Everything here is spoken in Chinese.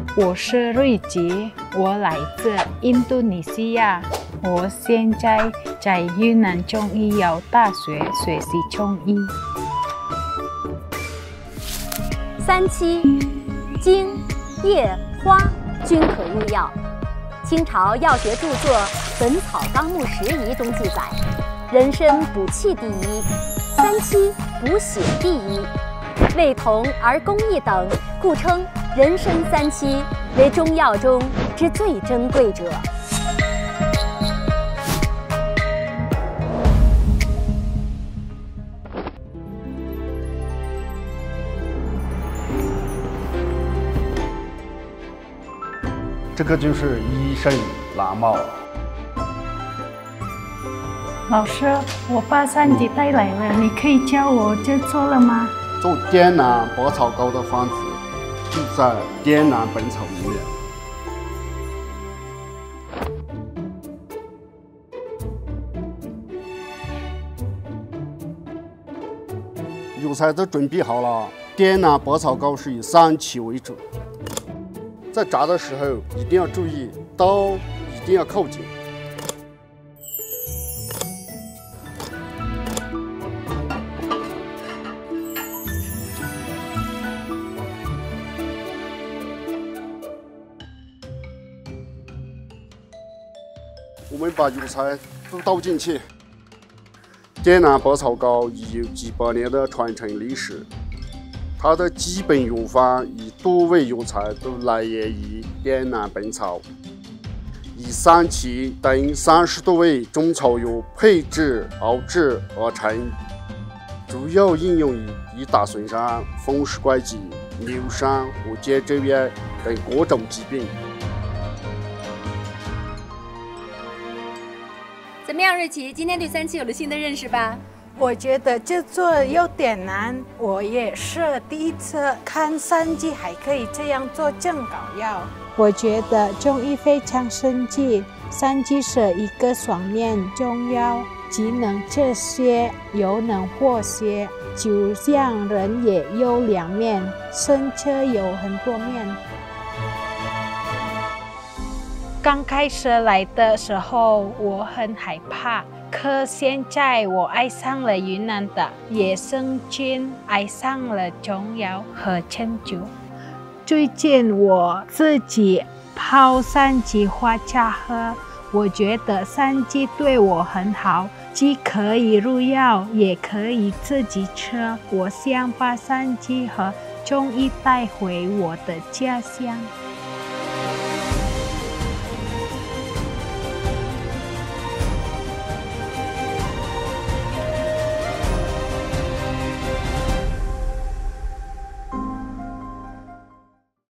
我是瑞吉，我来自印度尼西亚，我现在在云南中医药大学学习中医。 三七、茎、叶、花均可入药。清朝药学著作《本草纲目拾遗》中记载，人参补气第一，三七补血第一，味同而功益等，故称人参三七为中药中之最珍贵者。 这个就是益肾蓝帽。 老师，我把三七带来了，你可以教我这做了吗？ 做滇南百草膏的方子就在《滇南本草》里面。药材都准备好了，滇南百草膏是以三七为主。在炸的时候一定要注意，刀一定要靠近。我们把药材都倒进去。滇南百草膏已有几百年的传承历史。它的基本用法以多味药材都来源于《滇南本草》，以三七等30多味中草药配制熬制而成，主要应用于地大损伤、风湿关节、扭伤和肩周炎等各种疾病。 怎么样，瑞奇？今天对三七有了新的认识吧？ 我觉得这做有点难，我也是第一次看三七还可以这样做正膏药。我觉得中医非常神奇，三七是一个双面中药，既能治邪又能活邪，就像人也有两面，身却有很多面。刚开始来的时候我很害怕，可现在我爱上了云南的野生菌，爱上了中药和针灸。最近我自己泡三七花茶喝，我觉得三七对我很好，既可以入药，也可以自己吃。我想把三七和中医带回我的家乡。